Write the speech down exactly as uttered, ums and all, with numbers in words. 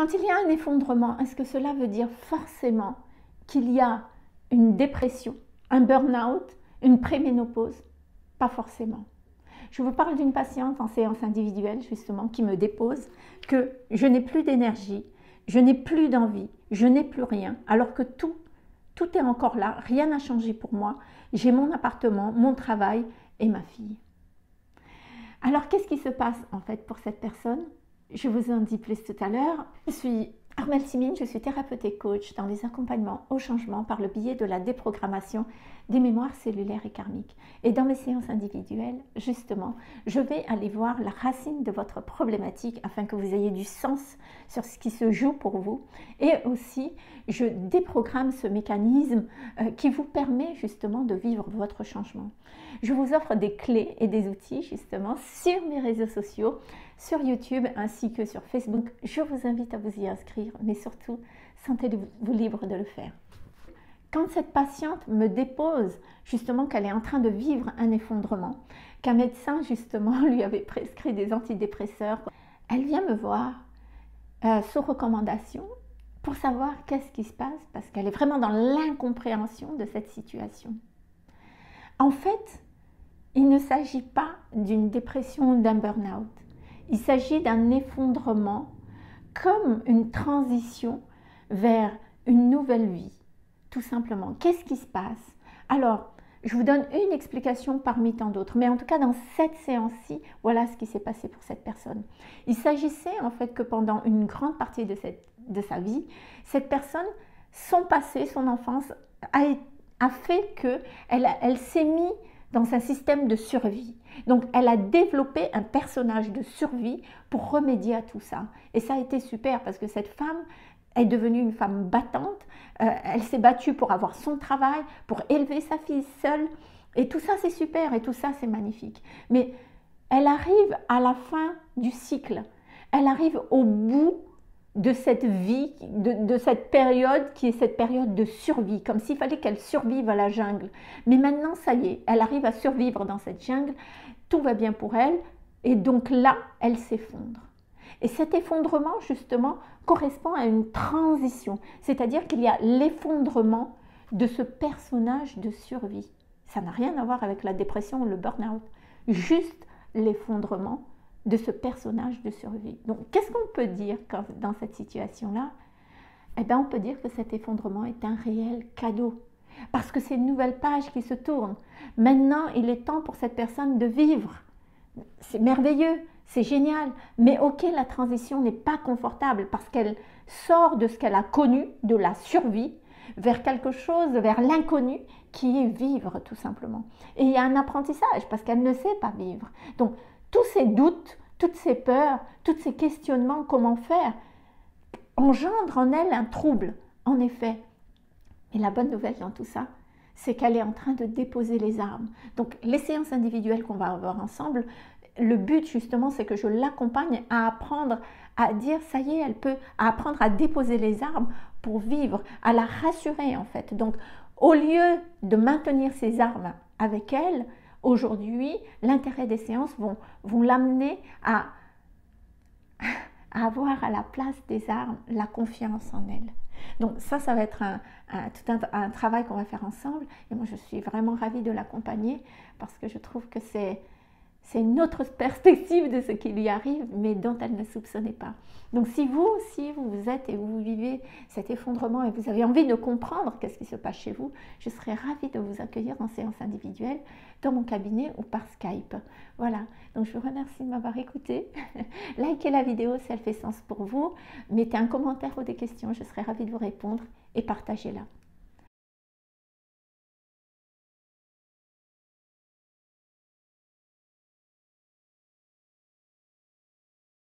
Quand il y a un effondrement, est-ce que cela veut dire forcément qu'il y a une dépression, un burn-out, une préménopause? Pas forcément. Je vous parle d'une patiente en séance individuelle justement qui me dépose que je n'ai plus d'énergie, je n'ai plus d'envie, je n'ai plus rien, alors que tout, tout est encore là, rien n'a changé pour moi. J'ai mon appartement, mon travail et ma fille. Alors qu'est-ce qui se passe en fait pour cette personne? Je vous en dis plus tout à l'heure. Je suis Armelle Simine, je suis thérapeute et coach dans les accompagnements au changement par le biais de la déprogrammation des mémoires cellulaires et karmiques. Et dans mes séances individuelles, justement, je vais aller voir la racine de votre problématique afin que vous ayez du sens sur ce qui se joue pour vous. Et aussi, je déprogramme ce mécanisme euh, qui vous permet justement de vivre votre changement. Je vous offre des clés et des outils justement sur mes réseaux sociaux, sur YouTube ainsi que sur Facebook. Je vous invite à vous y inscrire, mais surtout, sentez-vous libre de le faire. Quand cette patiente me dépose justement qu'elle est en train de vivre un effondrement, qu'un médecin justement lui avait prescrit des antidépresseurs, elle vient me voir euh, sous recommandation pour savoir qu'est-ce qui se passe parce qu'elle est vraiment dans l'incompréhension de cette situation. En fait, il ne s'agit pas d'une dépression ou d'un burn-out. Il s'agit d'un effondrement comme une transition vers une nouvelle vie, tout simplement. Qu'est-ce qui se passe? Alors, je vous donne une explication parmi tant d'autres, mais en tout cas dans cette séance-ci, voilà ce qui s'est passé pour cette personne. Il s'agissait en fait que pendant une grande partie de, cette, de sa vie, cette personne, son passé, son enfance, a, a fait qu'elle elle s'est mise dans un système de survie. Donc, elle a développé un personnage de survie pour remédier à tout ça. Et ça a été super parce que cette femme est devenue une femme battante. Euh, elle s'est battue pour avoir son travail, pour élever sa fille seule. Et tout ça, c'est super et tout ça, c'est magnifique. Mais elle arrive à la fin du cycle. Elle arrive au bout de cette vie, de, de cette période qui est cette période de survie, comme s'il fallait qu'elle survive à la jungle. Mais maintenant, ça y est, elle arrive à survivre dans cette jungle, tout va bien pour elle, et donc là, elle s'effondre. Et cet effondrement, justement, correspond à une transition, c'est-à-dire qu'il y a l'effondrement de ce personnage de survie. Ça n'a rien à voir avec la dépression ou le burn-out, juste l'effondrement de ce personnage de survie. Donc, qu'est-ce qu'on peut dire quand, dans cette situation-là? Eh bien, on peut dire que cet effondrement est un réel cadeau. Parce que c'est une nouvelle page qui se tourne. Maintenant, il est temps pour cette personne de vivre. C'est merveilleux, c'est génial. Mais ok, la transition n'est pas confortable parce qu'elle sort de ce qu'elle a connu, de la survie, vers quelque chose, vers l'inconnu, qui est vivre tout simplement. Et il y a un apprentissage parce qu'elle ne sait pas vivre. Donc, tous ces doutes, toutes ces peurs, tous ces questionnements, comment faire, engendrent en elle un trouble, en effet. Et la bonne nouvelle dans tout ça, c'est qu'elle est en train de déposer les armes. Donc, les séances individuelles qu'on va avoir ensemble, le but justement, c'est que je l'accompagne à apprendre à dire, ça y est, elle peut, à apprendre à déposer les armes pour vivre, à la rassurer en fait. Donc, au lieu de maintenir ses armes avec elle, aujourd'hui, l'intérêt des séances vont, vont l'amener à, à avoir à la place des armes la confiance en elle. Donc ça, ça va être un, un, tout un, un travail qu'on va faire ensemble. Et moi, je suis vraiment ravie de l'accompagner parce que je trouve que c'est c'est une autre perspective de ce qui lui arrive, mais dont elle ne soupçonnait pas. Donc si vous aussi, vous, vous êtes et vous vivez cet effondrement et vous avez envie de comprendre qu'est-ce qui se passe chez vous, je serais ravie de vous accueillir en séance individuelle dans mon cabinet ou par Skype. Voilà, donc je vous remercie de m'avoir écouté. Likez la vidéo si elle fait sens pour vous. Mettez un commentaire ou des questions, je serais ravie de vous répondre et partagez-la.